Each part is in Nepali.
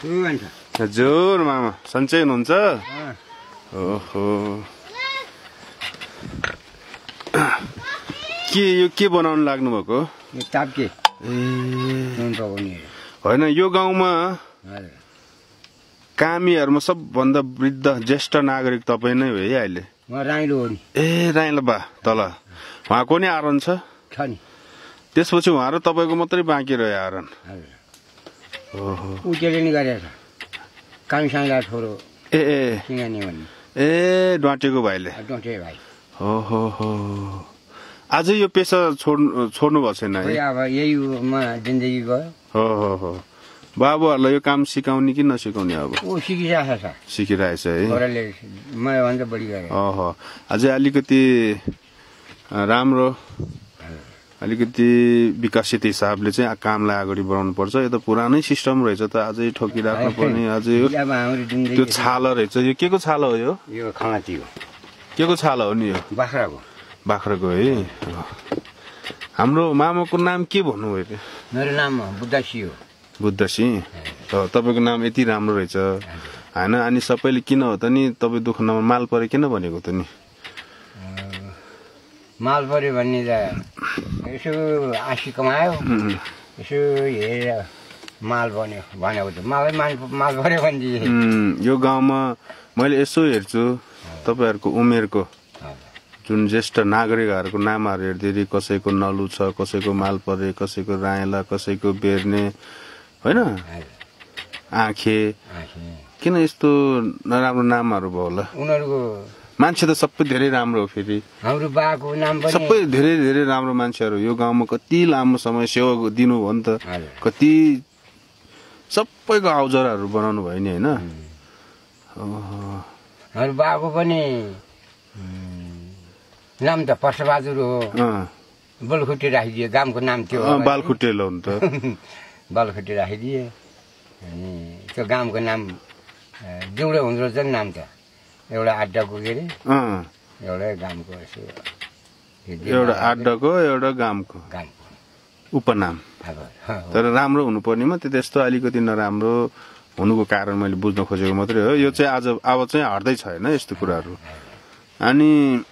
हजुर मामा सन्चै हुनुहुन्छ? ओहो के बनाउनु लाग्नु भएको? ताप्के होइन यो गाउँमा कामीहरुमा सबभन्दा वृद्ध ज्येष्ठ नागरिक तपाईँ नै हो है अहिले? राइलो हो नि। ए राइलो बा तल उहाँको नि आरन छ नि। त्यसपछि उहाँ र तपाईँको मात्रै बाँकी रह्यो आरन। ओहो उटेले नि गरेछ कामसाङला छोरो ए सिंगानी भन्ने ए डटेको भाइले। डटे भाइ हो हो हो आज यो पेशा छोड्नु भएको छैन है? अब यहीमा जिन्दगी गयो। हो हो हो बाबुहरूलाई यो काम सिकाउने कि नसिकाउने? अब ऊ सिकिरहेछ सिकिरहेछ है। छोराले मभन्दा बढी गरे। ओहो अझै अलिकति राम्रो अलिकति विकसित हिसाबले चाहिँ कामलाई अगाडि बढाउनु पर्छ। यो त पुरानै सिस्टम रहेछ त अझै ठोकिराख्नु पर्ने। अझै यो त्यो छाला रहेछ। यो के को छाला हो? यो खमाची हो। के को छाला हो नि यो? बाख्राको। बाख्राको है। हाम्रो मामाको नाम के भन्नुभयो? मेरो नाम बुद्धसी हो। बुद्धसी तपाईँको नाम यति राम्रो रहेछ होइन? अनि सबैले किन हो त नि तपाईँ दुःख नम्बर माल परे किन भनेको त नि? माल पऱ्यो भन्ने त यसो आँसी कमायो यसो हेरेर माल बन्यो भनेको त माल पऱ्यो भने यो गाउँमा मैले यसो हेर्छु तपाईँहरूको उमेरको जुन ज्येष्ठ नागरिकहरूको नामहरू हेर्दाखेरि कसैको नलु छ, कसैको माल परे, कसैको रायला, कसैको बेर्ने होइन आँखे। किन यस्तो नराम्रो नामहरू भयो होला? उनीहरूको मान्छे त सबै धेरै राम्रो हो। फेरि हाम्रो बाको नाम पनि सबै धेरै धेरै राम्रो मान्छेहरू यो गाउँमा कति लामो समय सेवा दिनु भयो नि त। कति सबैको औजारहरू बनाउनु भयो नि होइन? हाम्रो बाको पनि नाम त पर्सबहादुर हो। बलखुट्टे राखिदिए गामको नाम थियो। बालखुट्टे हो नि त। बालखुट्टे राखिदिए अनि त्यो गामको नाम जुडो हुँदो रहेछ नि नाम त। एउटा अड्डाको के अरे एउटा गामको एउटा अड्डाको एउटा गामको उपनाम। तर राम्रो हुनुपर्नेमा त्यस्तो अलिकति नराम्रो हुनुको कारण मैले बुझ्न खोजेको मात्रै हो। यो चाहिँ आज अब चाहिँ हट्दै छैन यस्तो कुराहरू। अनि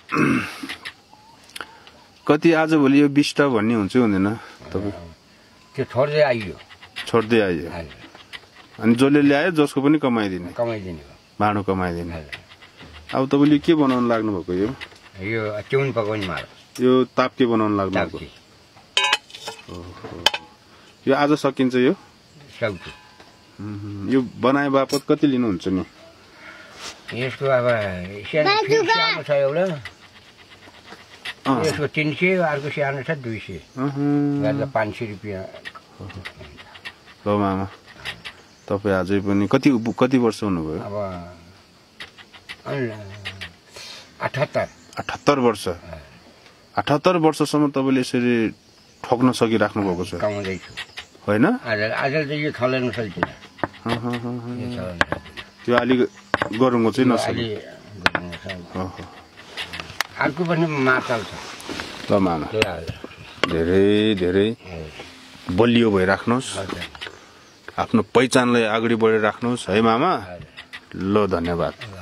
कति आजभोलि यो बिष्ट भन्ने हुन्छ हुँदैन तपाईँ? त्यो छोड्दै आइयो। छोड्दै आइयो अनि जसले ल्यायो जसको पनि कमाइदिने भाँडो कमाइदिने। अब तपाईँले के बनाउनु लाग्नु भएको? यो चिउन पकाउने माल। यो ताप्के बनाउनु लाग्नु भएको? यो आज सकिन्छ यो? सक्छु। यो बनाए बापत कति लिनुहुन्छ नि? यसको अब सानो छ एउटा यसको 300 अर्को सानो छ 200 गर्दा 500 रुपियाँ। ल मामा तपाईँ अझै पनि कति वर्ष हुनुभयो? अब 78 वर्ष। 78 वर्षसम्म तपाईँले यसरी ठोक्न सकिराख्नु भएको छ? कमाउँदैछु होइन? आज त यो चलाउन सक्दिन। त्यो अलिक गरौँको चाहिँ नसक्ने। अर्को पनि मातल छ। ल मामा धेरै धेरै बलियो भइराख्नुहोस्, आफ्नो पहिचानलाई अगाडि बढाइराख्नुहोस् है मामा। ल धन्यवाद।